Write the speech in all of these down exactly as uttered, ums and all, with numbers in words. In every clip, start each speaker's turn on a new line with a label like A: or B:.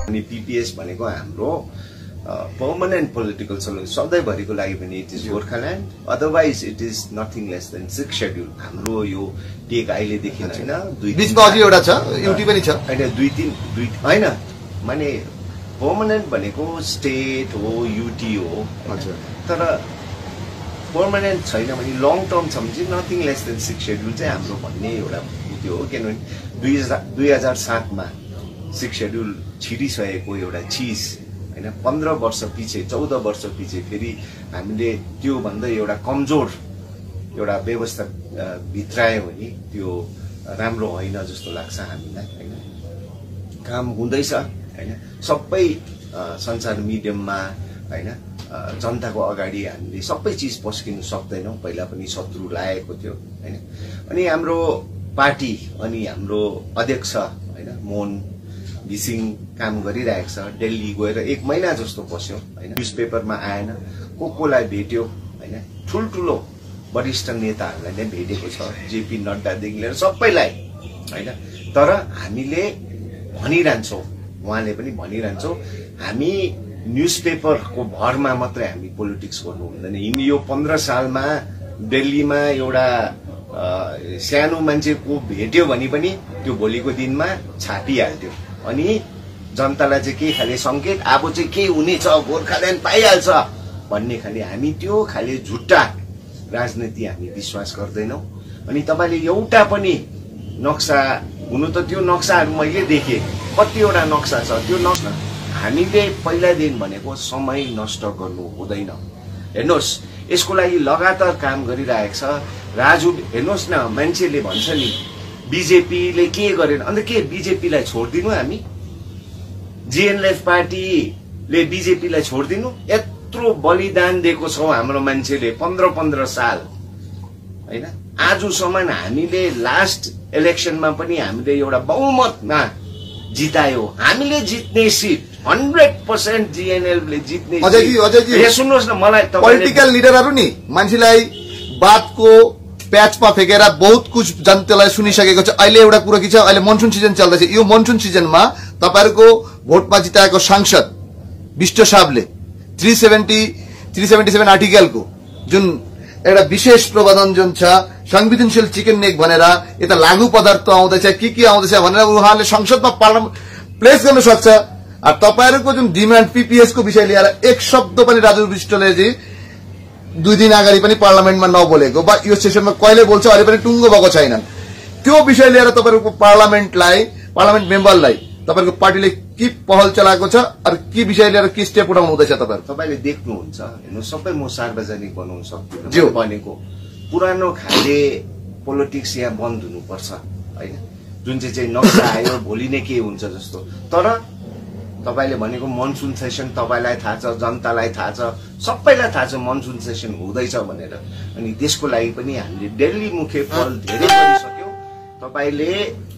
A: अनि पीपीएस भनेको हाम्रो पर्मनेन्ट पोलिटिकल सोल्युसन सधैँभरिको लागि पनि it is Gorkhaland, otherwise it is nothing less than six schedule. हाम्रो यो टेक अहिलेदेखि होइन, दुई
B: बिचमा अझै एउटा छ, युटी पनि छ
A: होइन, दुई तिन दुई होइन, माने पर्मनेन्ट भनेको स्टेट हो, युटी हो, तर पर्मनेन्ट छैन भने लङ टर्म छ भने चाहिँ nothing less than six schedule चाहिँ हाम्रो भन्ने एउटा त्यो हो। किनभने दुई हजार दुई हजार सातमा सिक्स शेड्युल छिरिसकेको एउटा चिज होइन, पन्ध्र वर्ष पछि चौध वर्ष पछि फेरि हामीले त्यो भन्दा एउटा कमजोर एउटा व्यवस्था भित्रायो भने त्यो राम्रो होइन जस्तो लाग्छ हामीलाई होइन। काम हुँदैछ होइन, सबै सञ्चार मिडियममा होइन, जनताको अगाडि हामीले सबै चिज पस्किनु सक्दैनौँ, पहिला पनि शत्रु लागेको थियो होइन। अनि हाम्रो पार्टी अनि हाम्रो अध्यक्ष होइन मोहन घिसिङ काम गरिरहेको छ, दिल्ली गएर एक महिना जस्तो बस्यो होइन, न्युज पेपरमा आएन, को कोलाई भेट्यो होइन, ठुल्ठुलो वरिष्ठ नेताहरूलाई नै भेटेको छ, जेपी नड्डादेखि लिएर सबैलाई होइन। तर हामीले भनिरहन्छौँ, उहाँले पनि भनिरहन्छौँ, हामी न्युज पेपरको भरमा मात्रै हामी पोलिटिक्स गर्नु हुँदैन। यिनी यो पन्ध्र सालमा दिल्लीमा एउटा सानो मान्छे को भेट्यो भने पनि त्यो भोलिको दिनमा छापिहाल्थ्यो, अनि जनतालाई चाहिँ के खाले संकेत अब चाहिँ के हुनेछ, गोर्खाल्यान्ड पाइहाल्छ भन्ने खाले, हामी त्यो खाले झुट्टा राजनीति हामी विश्वास गर्दैनौँ। अनि तपाईँले एउटा पनि नक्सा, हुनु त त्यो नक्साहरू मैले देखेँ, कतिवटा नक्सा छ, त्यो नक्सा हामीले पहिलादेखि भनेको समय नष्ट गर्नु हुँदैन। हेर्नुहोस्, यसको लागि लगातार काम गरिरहेको छ राजु। हेर्नुहोस् न, मान्छेले भन्छ नि बीजेपीले के गरेन, अन्त के बीजेपीलाई छोडिदिनु हामी? जीएनएलएफ पार्टीले बीजेपीलाई छोडिदिनु? यत्रो बलिदान दिएको छौँ हाम्रो मान्छेले पन्ध्र पन्ध्र साल होइन। आजसम्म हामीले लास्ट इलेक्सनमा पनि हामीले एउटा बहुमतमा जितायो, हामीले जित्ने सिट हन्ड्रेड पर्सेन्ट जीएनएलले जित्ने।
B: अजयजी अजयजी
A: सुन्नुहोस् न, मलाई
B: पोलिटिकल लिडरहरू नि मान्छेलाई बातको प्याचमा फेकेर बहुत कुछ जनतालाई सुनिसकेको छ। अहिले एउटा कुरो के छ, अहिले मनसुन सिजन चल्दैछ, यो मनसुन सिजनमा तपाईँहरूको भोटमा जिताएको सांसद विष्ट साहबले three seventy three seventy seven आर्टिकलको जुन एउटा विशेष प्रावधान जुन छ, संवेदनशील चिकन नेक भनेर यता लागू पदार्थ आउँदैछ, के के आउँदैछ भनेर उहाँले संसदमा पार्लियामेन्ट प्लेस गर्न सक्छ। तपाईहरूको जुन डिमान्ड पीपीएस को विषय लिएर एक शब्द पनि राजु विष्टले चाहिँ दुई दिन अगाडि पनि पार्लियामेन्टमा नबोलेको, बा यो सेसनमा कहिले बोल्छ अहिले पनि टुङ्गो भएको छैनन्। त्यो विषय लिएर तपाईँहरूको पार्लियामेन्टलाई, पार्लियामेन्ट मेम्बरलाई तपाईँहरूको पार्टीले के पहल चलाएको छ, अरू के विषय लिएर के स्टेप उठाउनु हुँदैछ? तपाईँहरू तपाईँले देख्नुहुन्छ, हेर्नु सबै म सार्वजनिक बनाउन सक्दिनँ भनेको, पुरानो खाले पोलिटिक्स यहाँ बन्द हुनुपर्छ होइन, जुन चाहिँ चाहिँ नक्सा आयो भोलि नै के हुन्छ जस्तो। तर तपाईले भनेको मनसुन सेसन तपाईलाई थाहा छ, जनतालाई थाहा छ, सबैलाई थाहा छ मनसुन सेसन हुँदैछ भनेर। अनि त्यसको लागि पनि हामीले दिल्ली मुखे पहल धेरै गरिसक्यौं। तपाईले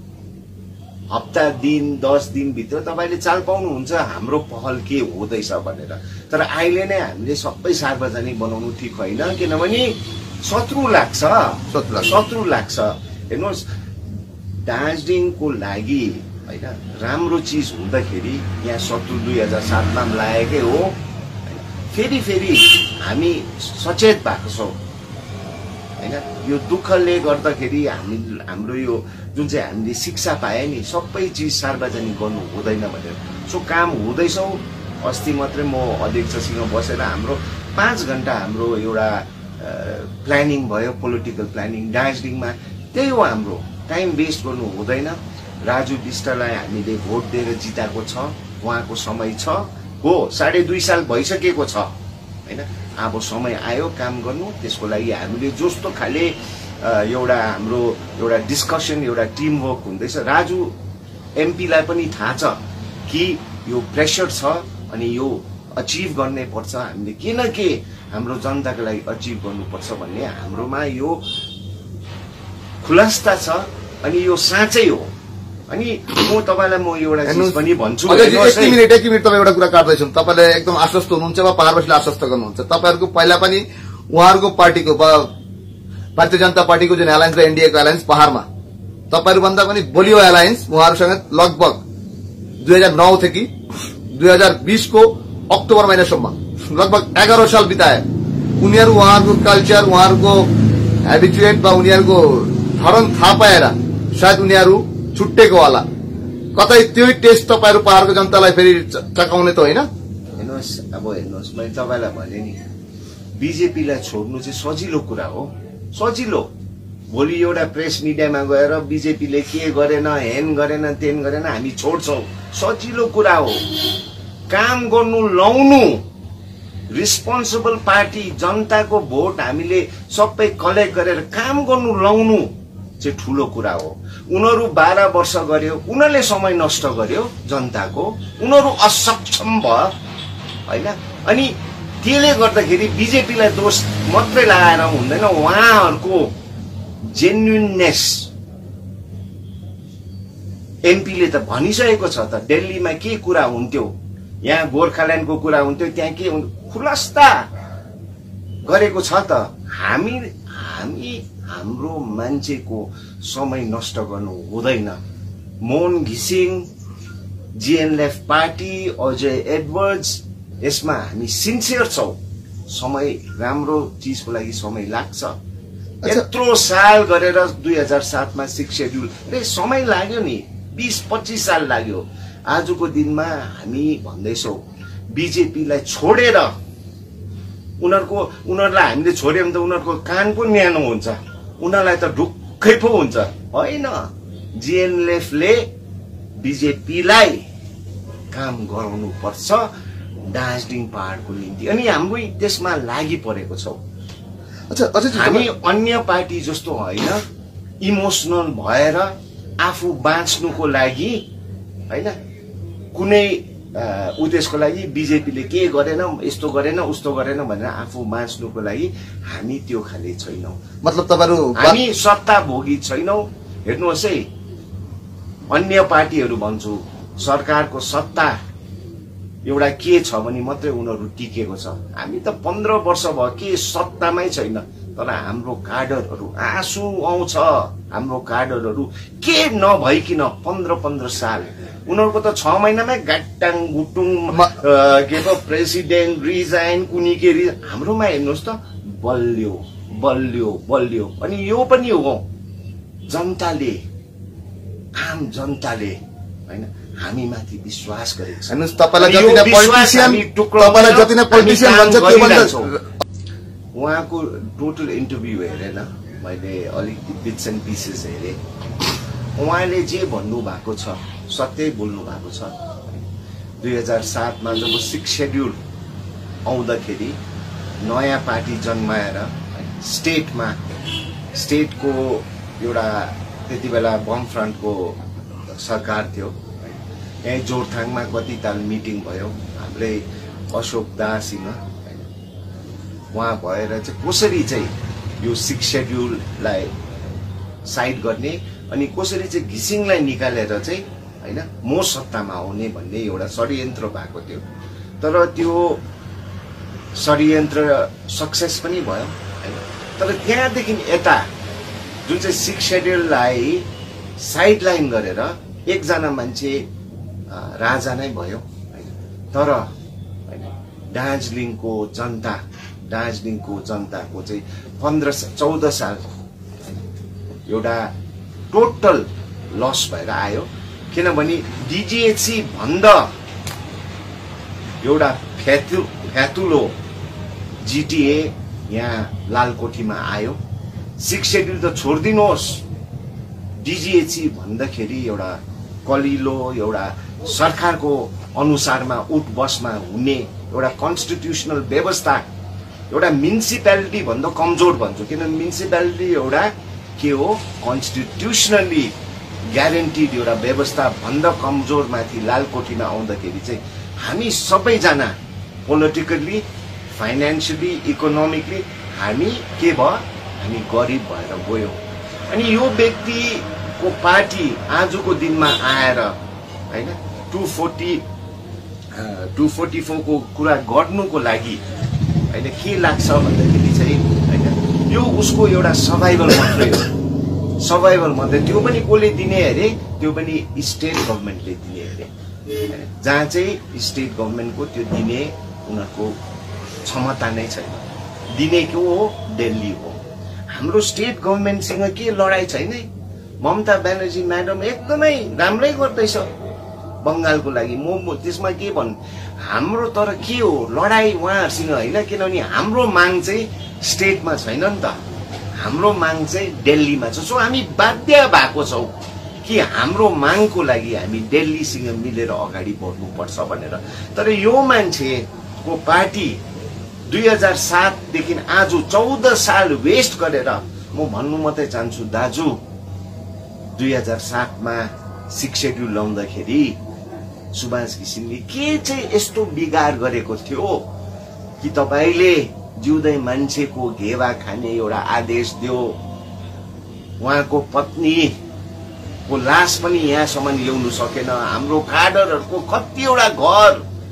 B: हप्ता दिन दस दिन भित्र तपाईले चाल पाउनुहुन्छ हाम्रो पहल के हुँदैछ भनेर। तर अहिले नै हामीले सबै सार्वजनिक बनाउनु ठिक होइन, किनभने शत्रु लाग्छ शत्रु लाग्छ। हेर्नुहोस्, दार्जिलिङको लागि हैन राम्रो चीज हुँदाखेरि यहाँ शत्रु दुई हजार सातमा लागेकै हो। फेरि फेरि हामी सचेत भएको छौं हैन, यो दुःखले गर्दाखेरि हामी हाम्रो यो जुन चाहिँ हामीले शिक्षा पाए नि सबै चीज सार्वजनिक गर्नु हुँदैन भनेर। सो काम हुँदैछ। अस्ति मात्रै म अध्यक्षसँग बसेर हाम्रो पाँच घण्टा हाम्रो एउटा प्लानिङ भयो, पोलिटिकल प्लानिङ दार्जिलिङमा। त्यही हो हाम्रो, टाइम वेस्ट गर्नु हुँदैन। राजु विष्टलाई हामीले भोट दिएर जिताएको छ, उहाँको समय छ हो, साढे दुई साल भइसकेको छ हैन। अब समय आयो काम गर्नु। त्यसको लागि हामीले जस्तो खाले एउटा हाम्रो एउटा डिस्कसन, एउटा टिम वर्क हुँदैछ। राजु एमपीलाई पनि थाहा छ कि यो प्रेसर छ अनि यो अचिभ गर्नै पर्छ, हामीले के न के हाम्रो जनताको लागि अचिभ गर्नुपर्छ भन्ने हाम्रोमा यो खुलास्ता छ अनि यो साँच्चै हो। अनि म तपाईलाई म एउटा चीज पनि भन्छु, एक मिनेट एक मिनेट तपाईँ एउटा कुरा काट्दैछु। तपाईले एकदम आश्वस्त हुनुहुन्छ वा पहाडवासीले आश्वस्त गर्नुहुन्छ? तपाईहरुको पहिला पनि उहाँहरुको पार्टीको भारतीय जनता पार्टीको जुन एलायन्स र एनडीए को एलायन्स पहाडमा तपाईहरु भन्दा पनि बलियो एलायन्स, उहाँहरुसँग लगभग दुई हजार नौ देखि दुई हजार बीस को अक्टोबर महिनासम्म लगभग एघार साल बिताए। उनीहरू उहाँहरूको कल्चर, उहाँहरूको हेबिचुएट वा उनीहरूको धरन थाहा पाएर सायद उनीहरू छुट्टेको होला। कतै त्यही टेस्ट तपाईहरु पहाड़को जनतालाई फेरि चकाउने त होइन?
A: हेर्नुहोस्, अब हेर्नुहोस्, मैले तपाईलाई भने नि, बीजेपीलाई छोड्नु चाहिँ सजिलो कुरा हो, सजिलो। भोलि एउटा प्रेस मिडियामा गएर बीजेपीले के गरेन, हेन गरेन, तेन गरेन, हामी छोड्छौं, सजिलो कुरा हो। काम गर्नु लाउनु, रिस्पोन्सिबल पार्टी, जनताको भोट हामीले सबै कलेक्ट गरेर काम गर्नु लाउनु चाहिँ ठूलो कुरा हो। उनीहरू बाह्र वर्ष गर्यो, उनीहरूले समय नष्ट गर्यो जनताको, उनीहरू असक्षम भयो हैन। अनि त्यसले गर्दाखेरि बीजेपीलाई दोष मात्रै लगाएर हुँदैन, उहाँहरूको जेन्युइननेस एमपीले त भनिसकेको छ त, दिल्लीमा के कुरा हुन्थ्यो, यहाँ गोर्खाल्यान्डको कुरा हुन्थ्यो, त्यहाँ के खुलस्ता गरेको छ त। हामी हामी हाम्रो मान्छेको समय नष्ट गर्नु हुँदैन। मोहन घिसिङ, जीएनएलएफ पार्टी, अजय एडवर्ड्स, यसमा हामी सिन्सियर छौं। समय राम्रो चीजको लागि समय लाग्छ। यत्रो साल गरेर दुई हजार सातमा सिक्स शेड्यूल रे समय लाग्यो नि, बीस पच्चीस साल लाग्यो। आजको दिनमा हामी भन्दैछौं बीजेपीलाई छोडेर, उनीहरूको उनीहरूलाई हामीले छोड्यौं भने त उनीहरूको कान पो न्यानो हुन्छ, उनीहरूलाई त ढुक्कै पो हुन्छ होइन। जीएनएलएफले बीजेपीलाई काम गराउनु पर्छ दार्जिलिङ पहाड़को निम्ति, अनि हाम्रो त्यसमा लागि परेको छौं।
B: अच्छा,
A: हामी अन्य पार्टी जस्तो होइन, इमोसनल भएर आफू बाँच्नुको लागि होइन, कुनै उद्देश्यको लागि बीजेपीले के गरेन, यस्तो गरेन, उस्तो गरेन भनेर आफू बाँच्नुको लागि हामी त्यो खाले छैनौं।
B: मतलब तपाईहरु
A: हामी सत्ता भोगी छैनौं। हेर्नुहोस् है, अन्य पार्टीहरू भन्छु, सरकारको सत्ता एउटा के छ भने मात्रै उनीहरू टिकेको छ। हामी त पन्ध्र वर्ष भयो के सत्तामै छैन, तर हाम्रो कार्डरहरू आँसु आउँछ। हाम्रो कार्डरहरू के नभइकिन पन्ध्र पन्ध्र साल, उनीहरूको त छ महिनामै गाटाङ गुटुङ के पो प्रेसिडेन्ट रिजाइन, कुनी के रिजाइन। हाम्रोमा हेर्नुहोस् त, बल्यो बल्यो बल्यो। अनि यो पनि हो, जनताले, आम जनताले होइन हामी माथि विश्वास गरेको छ।
B: हेर्नुहोस्, तपाईलाई जति नै पोलिटिशियन तपाईलाई जति नै पोलिटिशियन भन्छ त्यो भन्दा
A: उहाँको टोटल इन्टरभ्यू हेरेन मैले, अलिकति बिट्स एन्ड पिसेस हेरे। उहाँले जे भन्नु भएको छ सत्य बोल्नु भएको छ। दुई हजार सातमा जब सिक्स शेड्यूल आउँदाखेरि नयाँ पार्टी जन्माएर स्टेटमा, स्टेटको एउटा त्यति बेला बम फ्रन्टको सरकार थियो। यहाँ जोरथाङमा कति ताल मिटिङ भयो हाम्रै अशोक दाससँग, उहाँ भएर चाहिँ कसरी चाहिँ यो सिक्स शेड्यूललाई साइड गर्ने अनि कसरी चाहिँ घिसिङलाई निकालेर चाहिँ हैन म सत्तामा आउने भन्ने एउटा षड्यन्त्र भएको थियो। तर त्यो षड्यन्त्र सक्सेस पनि भयो हैन। तर त्यहाँदेखि यता जुन चाहिँ सिक्स शेड्यूललाई साइडलाइन गरेर एकजना मान्छे राजा नै भयो हैन। तर हैन दार्जिलिङको जनता, दार्जिलिङको जनताको चाहिँ पन्ध्र चौध साल एउटा टोटल लस भएर आयो। किनभने डिजिएचसी भन्दा एउटा फ्यातु फ्यातुलो जिटिए यहाँ लालकोठीमा आयो। सिक्स शेड्यूल त छोडिदिनुहोस्, डिजिएचसी भन्दाखेरि एउटा कलिलो, एउटा सरकारको अनुसारमा उठ बसमा हुने एउटा कन्स्टिट्युसनल व्यवस्था, एउटा म्युनिसिपालिटी भन्दा कमजोर भन्छु। किनभने म्युनिसिपालिटी एउटा के हो, कन्स्टिट्युसनली ग्यारेन्टिड एउटा व्यवस्था भन्दा कमजोर माथि लालकोठीमा आउँदाखेरि चाहिँ हामी सबैजना पोलिटिकली, फाइनेन्सियली, इकोनोमिकली हामी के भयो, हामी गरिब भएर गयौं। अनि यो व्यक्तिको पार्टी आजको दिनमा आएर हैन two forty two forty four को कुरा गर्नुको लागि हैन के लाग्छ भन्दाखेरि चाहिँ हैन यो उसको एउटा सर्भाइभल मात्रै हो, सर्भाइभल मात्रै। त्यो पनि कसले दिने अरे, त्यो पनि स्टेट गभर्नमेन्टले दिने अरे। जहाँ चाहिँ स्टेट गभर्मेन्टको त्यो दिने उनीहरूको क्षमता नै छैन। दिने के हो? दिल्ली हो। हाम्रो स्टेट गभर्मेन्टसँग के लडाई छैन। ममता ब्यानर्जी म्याडम एकदमै राम्रै गर्दैछ बंगालको लागि। म त्यसमा के भन्नु, हाम्रो तर के हो लडाई उहाँहरूसँग होइन, किनभने हाम्रो माग चाहिँ स्टेटमा छैन नि त, हाम्रो माग चाहिँ दिल्लीमा छ। सो हामी बाध्य भएको छौँ कि हाम्रो मागको लागि हामी दिल्लीसँग मिलेर अगाडि बढ्नुपर्छ भनेर। तर यो मान्छेको पार्टी दुई हजार सातदेखि आज चौध साल वेस्ट गरेर, म भन्नु मात्रै चाहन्छु दाजु, दुई हजार सातमा सिक्स सेड्युल ल्याउँदाखेरि सुभाष घिसिङले के चाहिँ यस्तो बिगार गरेको थियो कि तपाईले जिउँदै मान्छेको घेवा खाने एउटा आदेश दियो। उहाँको पत्नीको लास पनि यहाँसम्म ल्याउनु सकेन। हाम्रो काडरहरूको कतिवटा घर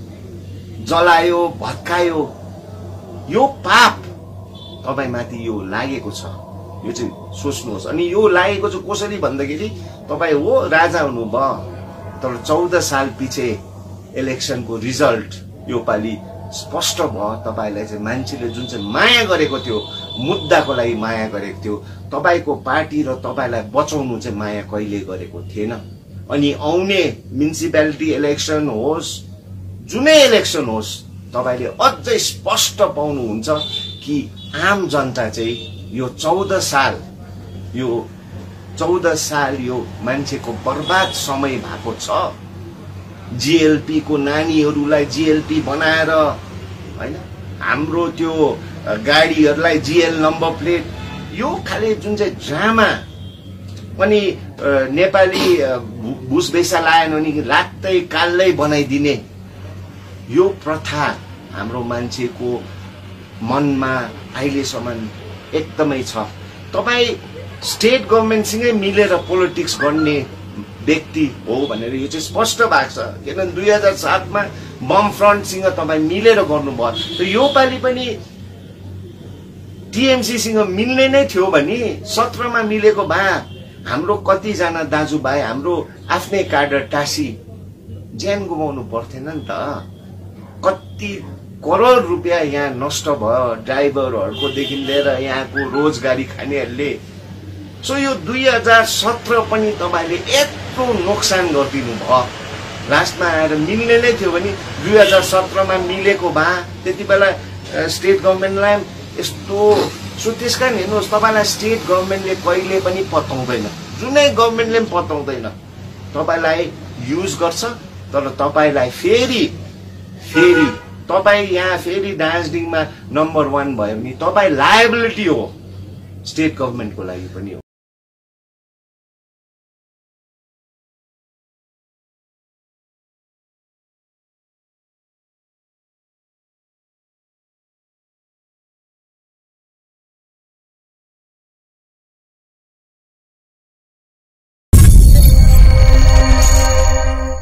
A: जलायो, भत्कायो। यो पाप तपाईमाथि यो लागेको छ, यो चाहिँ सोच्नुहोस्। अनि यो लागेको चाहिँ कसरी भन्दाखेरि तपाई हो राजा हुनुभयो, तर चौध साल पछि इलेक्सनको रिजल्ट यो पालि स्पष्ट भयो। तपाईलाई चाहिँ मान्छेले जुन चाहिँ माया गरेको थियो, मुद्दाको लागि माया गरेको थियो, तपाईको पार्टी र तपाईलाई बचाउनु चाहिँ माया कहिले गरेको थिएन। अनि आउने म्युनिसिपालिटी इलेक्सन होस्, जुनै इलेक्सन होस्, तपाईले अझै स्पष्ट पाउनुहुन्छ कि आम जनता चाहिँ यो चौध साल यो चौध साल यो मान्छेको बर्बाद समय भएको छ। जीएलपी को नानीहरूलाई जीएलपी बनाएर हैन, हाम्रो त्यो गाडीहरूलाई जीएल नम्बर प्लेट, यो खाले जुन चाहिँ ड्रामा, अनि नेपाली भुसभेषा लाएन भने रातै कालै बनाइदिने यो प्रथा हाम्रो मान्छेको मनमा अहिलेसम्म एकदमै छ। तपाई स्टेट गभर्मेन्टसँगै मिलेर पोलिटिक्स गर्ने व्यक्ति हो भनेर यो चाहिँ स्पष्ट भएको छ। किनभने दुई हजार सातमा बम फ्रन्टसँग तपाईँ मिलेर गर्नुभयो, त यो पालि पनि टिएमसीसँग मिल्ने नै थियो भने सत्रमा मिलेको भए हाम्रो कतिजना दाजुभाइ, हाम्रो आफ्नै काडर टासी ज्यान गुमाउनु पर्थेन नि त। कति करोड रुपियाँ यहाँ नष्ट भयो ड्राइभरहरूको देखि लिएर यहाँको रोजगारी खानेहरूले। सो यो दुई हजार सत्र पनि तपाईले यत्रो नोक्सान गरिदिनु भयो। लास्टमा आएर मिल्ने नै थियो भने दुई हजार सत्रमा मिलेको भए त्यति बेला स्टेट गभर्मेन्टलाई यस्तो। सो त्यस कारण हेर्नुहोस्, तपाईँलाई स्टेट गभर्मेन्टले कहिले पनि पत्याउँदैन, जुनै गभर्मेन्टले पनि पत्याउँदैन। तपाईँलाई युज गर्छ, तर तपाईँलाई फेरि फेरि तपाईँ यहाँ फेरि दार्जिलिङमा नम्बर वान भयो भने तपाईँ लायबिलिटी हो, स्टेट गभर्मेन्टको लागि पनि हो।